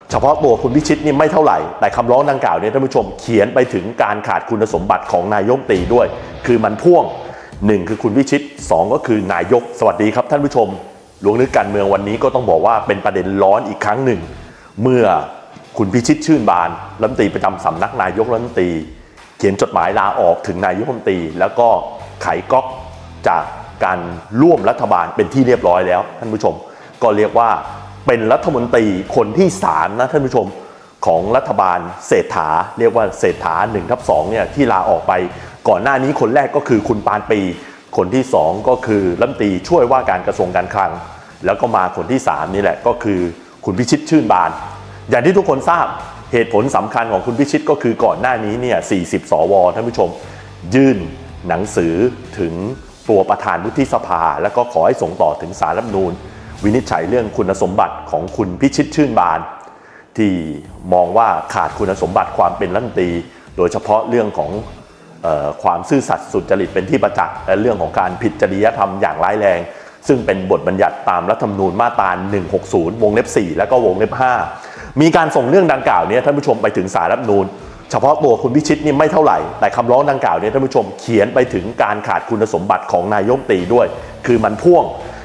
เฉพาะตัวคุณพิชิตนี่ไม่เท่าไหร่แต่คำร้องดังกล่าวเนี่ยท่านผู้ชมเขียนไปถึงการขาดคุณสมบัติของนายกรัฐมนตรีด้วยคือมันพ่วง1คือคุณพิชิต2ก็คือนายกสวัสดีครับท่านผู้ชมหลวงลึกการเมืองวันนี้ก็ต้องบอกว่าเป็นประเด็นร้อนอีกครั้งหนึ่งเมื่อคุณพิชิตชื่นบานรัฐมนตรีประจำสำนักนายกรัฐมนตรีเขียนจดหมายลาออกถึงนายกรัฐมนตรีแล้วก็ไขก๊อกจากการร่วมรัฐบาลเป็นที่เรียบร้อยแล้วท่านผู้ชมก็เรียกว่าเป็นรัฐมนตรีคนที่3นะท่านผู้ชมของรัฐบาลเศรษฐาเรียกว่าเศรษฐา 1/2 เนี่ยที่ลาออกไปก่อนหน้านี้คนแรกก็คือคุณปานปีคนที่2ก็คือรัฐมนตรีช่วยว่าการกระทรวงการคลังแล้วก็มาคนที่3นี่แหละก็คือคุณพิชิตชื่นบานอย่างที่ทุกคนทราบเหตุผลสำคัญของคุณพิชิตก็คือก่อนหน้านี้เนี่ย40 สวท่านผู้ชมยื่นหนังสือถึงตัวประธานวุฒิสภาแล้วก็ขอให้ส่งต่อถึงศาลรัฐธรรมนูญวินิจฉัยเรื่องคุณสมบัติของคุณพิชิตชื่นบานที่มองว่าขาดคุณสมบัติความเป็นรัฐมนตรีโดยเฉพาะเรื่องของความซื่อสัตย์สุจริตเป็นที่ประจักษ์และเรื่องของการผิดจริยธรรมอย่างร้ายแรงซึ่งเป็นบทบัญญัติตามรัฐธรรมนูญมาตรา160วงเล็บ4แล้วก็วงเล็บ5มีการส่งเรื่องดังกล่าวนี้ท่านผู้ชมไปถึงศาลรัฐธรรมนูญเฉพาะตัวคุณพิชิตนี่ไม่เท่าไหร่แต่คำร้องดังกล่าวนี้ท่านผู้ชมเขียนไปถึงการขาดคุณสมบัติของนายกรัฐมนตรีด้วยคือมันพ่วง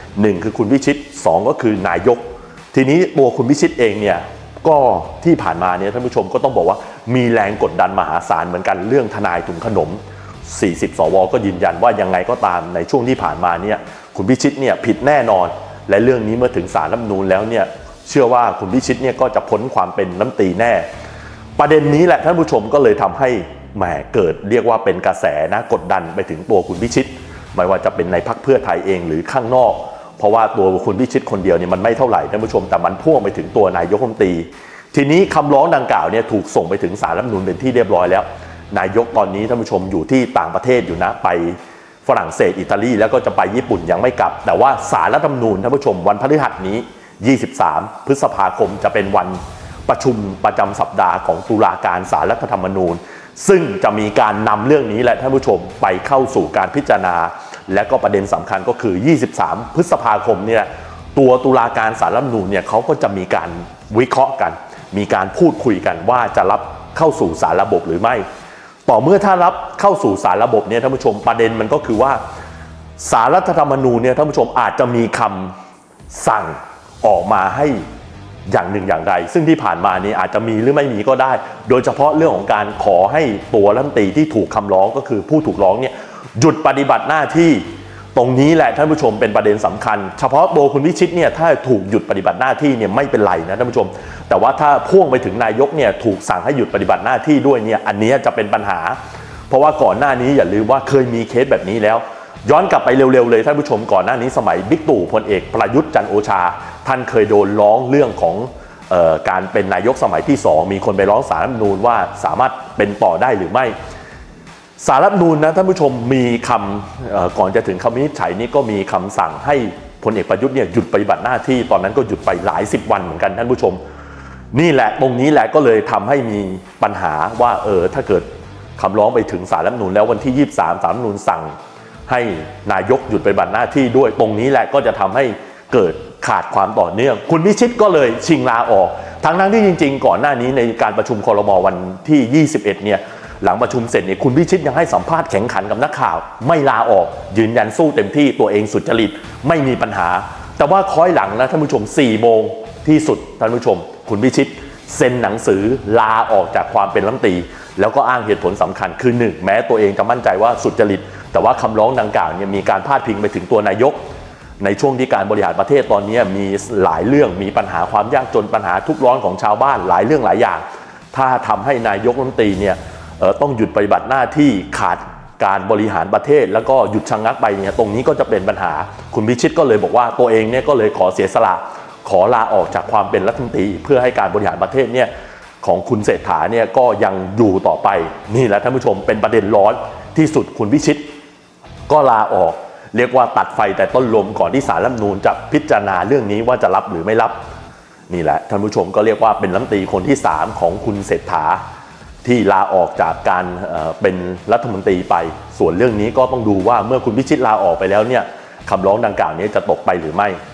1คือคุณพิชิต2ก็คือนายกทีนี้ตัวคุณพิชิตเองเนี่ยก็ที่ผ่านมาเนี่ยท่านผู้ชมก็ต้องบอกว่ามีแรงกดดันมหาศาลเหมือนกันเรื่องทนายถุงขนม40 สวก็ยืนยันว่ายังไงก็ตามในช่วงที่ผ่านมาเนี่ยคุณพิชิตเนี่ยผิดแน่นอนและเรื่องนี้เมื่อถึงศาลรัฐธรรมนูญแล้วเนี่ยเชื่อว่าคุณพิชิตเนี่ยก็จะพ้นความเป็นรัฐมนตรีแน่ประเด็นนี้แหละท่านผู้ชมก็เลยทำให้แหมเกิดเรียกว่าเป็นกระแสนะกดดันไปถึงตัวคุณพิชิตไม่ว่าจะเป็นในพรรคเพื่อไทยเองหรือข้างนอกเพราะว่าตัวคุณพิชิตคนเดียวเนี่ยมันไม่เท่าไหร่ท่านผู้ชมแต่มันพ่วงไปถึงตัวนายกรัฐมนตรีทีนี้คำร้องดังกล่าวเนี่ยถูกส่งไปถึงศาลรัฐธรรมนูญเป็นที่เรียบร้อยแล้วนายกตอนนี้ท่านผู้ชมอยู่ที่ต่างประเทศอยู่นะไปฝรั่งเศสอิตาลีแล้วก็จะไปญี่ปุ่นยังไม่กลับแต่ว่าศาลรัฐธรรมนูญท่านผู้ชมวันพฤหัสนี้23 พฤษภาคมจะเป็นวันประชุมประจำสัปดาห์ของตุลาการศาลรัฐธรรมนูญซึ่งจะมีการนำเรื่องนี้แหละท่านผู้ชมไปเข้าสู่การพิจารณาและก็ประเด็นสำคัญก็คือ23 พฤษภาคมเนี่ยตัวตุลาการศาลรัฐธรรมนูญเนี่ยเขาก็จะมีการวิเคราะห์กันมีการพูดคุยกันว่าจะรับเข้าสู่สารระบบหรือไม่ต่อเมื่อถ้ารับเข้าสู่สารระบบเนี่ยท่านผู้ชมประเด็นมันก็คือว่าศาลรัฐธรรมนูญเนี่ยท่านผู้ชมอาจจะมีคำสั่งออกมาให้อย่างหนึ่งอย่างใดซึ่งที่ผ่านมานี้อาจจะมีหรือไม่มีก็ได้โดยเฉพาะเรื่องของการขอให้ตัวรัฐมนตรีที่ถูกคำร้องก็คือผู้ถูกร้องเนี่ยหยุดปฏิบัติหน้าที่ตรงนี้แหละท่านผู้ชมเป็นประเด็นสำคัญเฉพาะตัวคุณพิชิตเนี่ยถ้าถูกหยุดปฏิบัติหน้าที่เนี่ยไม่เป็นไรนะท่านผู้ชมแต่ว่าถ้าพ่วงไปถึงนายกเนี่ยถูกสั่งให้หยุดปฏิบัติหน้าที่ด้วยเนี่ยอันนี้จะเป็นปัญหาเพราะว่าก่อนหน้านี้อย่าลืมว่าเคยมีเคสแบบนี้แล้วย้อนกลับไปเร็วๆเลยท่านผู้ชมก่อนหน้านี้สมัยบิ๊กตู่พลเอกประยุทธ์จันทร์โอชาท่านเคยโดนร้องเรื่องของการเป็นนายกสมัยที่2มีคนไปร้องศาลรัฐธรรมนูญว่าสามารถเป็นต่อได้หรือไม่ศาลรัฐธรรมนูญนะท่านผู้ชมมีคำก่อนจะถึงคำวินิจฉัยนี้ก็มีคำสั่งให้พลเอกประยุทธ์เนี่ยหยุดปฏิบัติหน้าที่ตอนนั้นก็หยุดไปหลาย10 วันเหมือนกันท่านผู้ชมนี่แหละตรงนี้แหละก็เลยทำให้มีปัญหาว่าถ้าเกิดคำร้องไปถึงศาลรัฐธรรมนูญแล้ววันที่23ศาลรัฐธรรมนูญสั่งให้นายกหยุดปฏิบัติหน้าที่ด้วยตรงนี้แหละก็จะทำให้เกิดขาดความต่อเนื่องคุณพิชิตก็เลยชิงลาออกทั้งที่จริงๆก่อนหน้านี้ในการประชุมครม.วันที่21เนี่ยหลังประชุมเสร็จเนี่ยคุณพิชิตยังให้สัมภาษณ์แข็งขันกับนักข่าวไม่ลาออกยืนยันสู้เต็มที่ตัวเองสุจริตไม่มีปัญหาแต่ว่าคล้อยหลังนะท่านผู้ชม4 โมงที่สุดท่านผู้ชมคุณพิชิตเซ็นหนังสือลาออกจากความเป็นรัฐมนตรีแล้วก็อ้างเหตุผลสำคัญคือ1แม้ตัวเองจะมั่นใจว่าสุจริตแต่ว่าคำร้องดังกล่าวเนี่ยมีการพาดพิงไปถึงตัวนายกในช่วงที่การบริหารประเทศตอนนี้มีหลายเรื่องมีปัญหาความยากจนปัญหาทุกข์ร้อนของชาวบ้านหลายเรื่องหลายอย่างถ้าทำให้นายกรัฐมนตรีเนี่ยต้องหยุดปฏิบัติหน้าที่ขาดการบริหารประเทศแล้วก็หยุดชะงักไปเนี่ยตรงนี้ก็จะเป็นปัญหาคุณพิชิตก็เลยบอกว่าตัวเองเนี่ยก็เลยขอเสียสละขอลาออกจากความเป็นรัฐมนตรีเพื่อให้การบริหารประเทศเนี่ยของคุณเศรษฐาเนี่ยก็ยังอยู่ต่อไปนี่แหละท่านผู้ชมเป็นประเด็นร้อนที่สุดคุณพิชิตก็ลาออกเรียกว่าตัดไฟแต่ต้นลมก่อนที่ศาลรัฐธรรมนูญจะพิจารณาเรื่องนี้ว่าจะรับหรือไม่รับนี่แหละท่านผู้ชมก็เรียกว่าเป็นรัฐมนตรีคนที่3ของคุณเศรษฐาที่ลาออกจากการเป็นรัฐมนตรีไปส่วนเรื่องนี้ก็ต้องดูว่าเมื่อคุณพิชิตลาออกไปแล้วเนี่ยคำร้องดังกล่าวนี้จะตกไปหรือไม่